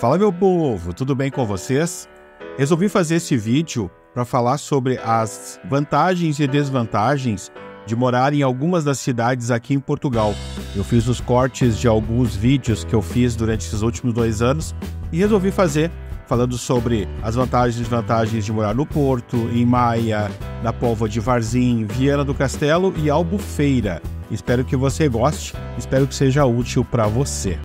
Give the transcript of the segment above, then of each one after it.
Fala, meu povo, tudo bem com vocês? Resolvi fazer esse vídeo para falar sobre as vantagens e desvantagens de morar em algumas das cidades aqui em Portugal. Eu fiz os cortes de alguns vídeos que eu fiz durante esses últimos 2 anos e resolvi fazer falando sobre as vantagens e desvantagens de morar no Porto, em Maia, na Póvoa de Varzim, Viana do Castelo e Albufeira. Espero que você goste, espero que seja útil para você.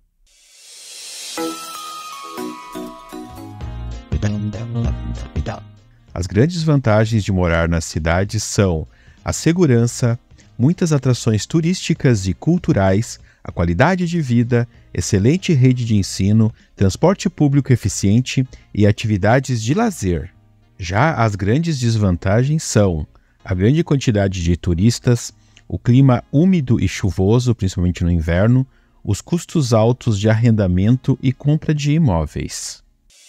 As grandes vantagens de morar na cidade são a segurança, muitas atrações turísticas e culturais, a qualidade de vida, excelente rede de ensino, transporte público eficiente e atividades de lazer. Já as grandes desvantagens são a grande quantidade de turistas, o clima úmido e chuvoso, principalmente no inverno, os custos altos de arrendamento e compra de imóveis.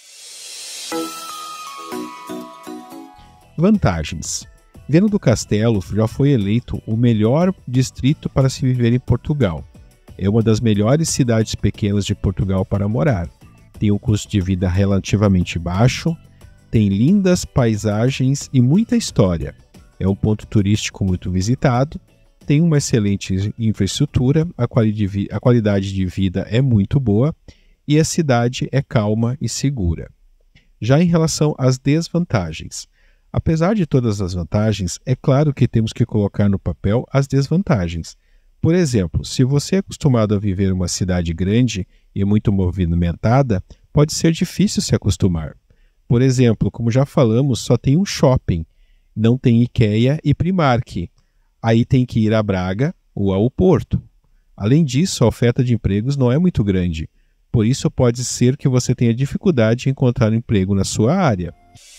Vantagens. Viana do Castelo já foi eleito o melhor distrito para se viver em Portugal. É uma das melhores cidades pequenas de Portugal para morar. Tem um custo de vida relativamente baixo, tem lindas paisagens e muita história. É um ponto turístico muito visitado, tem uma excelente infraestrutura, a qualidade de vida é muito boa e a cidade é calma e segura. Já em relação às desvantagens. Apesar de todas as vantagens, é claro que temos que colocar no papel as desvantagens. Por exemplo, se você é acostumado a viver em uma cidade grande e muito movimentada, pode ser difícil se acostumar. Por exemplo, como já falamos, só tem um shopping, não tem IKEA e Primark. Aí tem que ir a Braga ou ao Porto. Além disso, a oferta de empregos não é muito grande. Por isso, pode ser que você tenha dificuldade em encontrar emprego na sua área.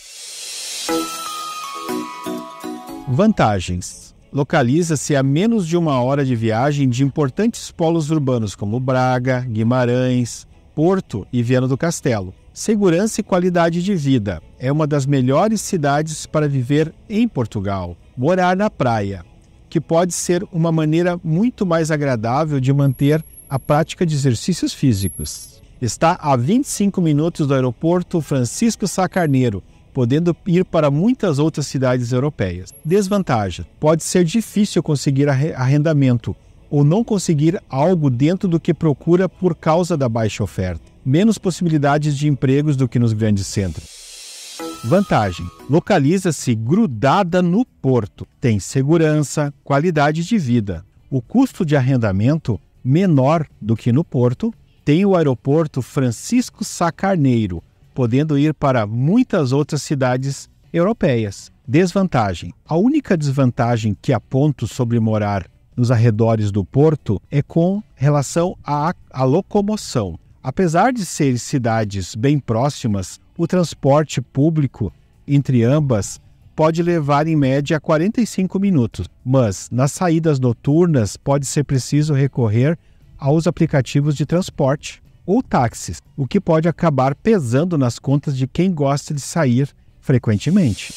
Vantagens. Localiza-se a menos de 1 hora de viagem de importantes polos urbanos como Braga, Guimarães, Porto e Viana do Castelo. Segurança e qualidade de vida. É uma das melhores cidades para viver em Portugal. Morar na praia, que pode ser uma maneira muito mais agradável de manter a prática de exercícios físicos. Está a 25 minutos do aeroporto Francisco Sá Carneiro, podendo ir para muitas outras cidades europeias. Desvantagem. Pode ser difícil conseguir arrendamento ou não conseguir algo dentro do que procura por causa da baixa oferta. Menos possibilidades de empregos do que nos grandes centros. Vantagem. Localiza-se grudada no porto. Tem segurança, qualidade de vida. O custo de arrendamento menor do que no porto. Tem o aeroporto Francisco Sá Carneiro, podendo ir para muitas outras cidades europeias. Desvantagem. A única desvantagem que aponto sobre morar nos arredores do porto é com relação à locomoção. Apesar de serem cidades bem próximas, o transporte público entre ambas pode levar em média 45 minutos, mas nas saídas noturnas pode ser preciso recorrer aos aplicativos de transporte ou táxis, o que pode acabar pesando nas contas de quem gosta de sair frequentemente.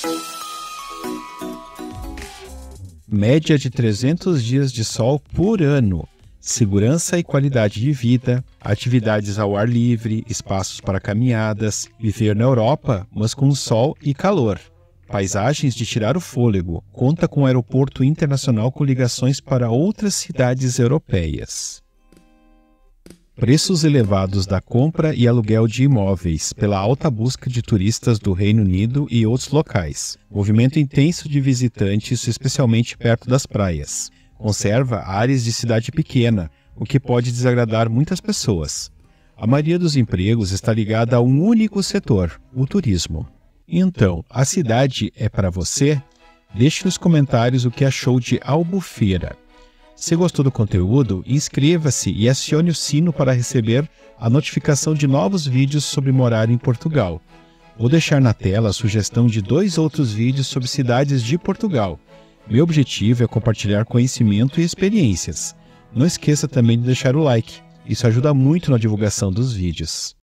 Média de 300 dias de sol por ano. Segurança e qualidade de vida, atividades ao ar livre, espaços para caminhadas, viver na Europa, mas com sol e calor. Paisagens de tirar o fôlego, conta com um aeroporto internacional com ligações para outras cidades europeias. Preços elevados da compra e aluguel de imóveis, pela alta busca de turistas do Reino Unido e outros locais. Movimento intenso de visitantes, especialmente perto das praias. Conserva áreas de cidade pequena, o que pode desagradar muitas pessoas. A maioria dos empregos está ligada a um único setor, o turismo. Então, a cidade é para você? Deixe nos comentários o que achou de Albufeira. Se gostou do conteúdo, inscreva-se e acione o sino para receber a notificação de novos vídeos sobre morar em Portugal. Vou deixar na tela a sugestão de 2 outros vídeos sobre cidades de Portugal. Meu objetivo é compartilhar conhecimento e experiências. Não esqueça também de deixar o like, isso ajuda muito na divulgação dos vídeos.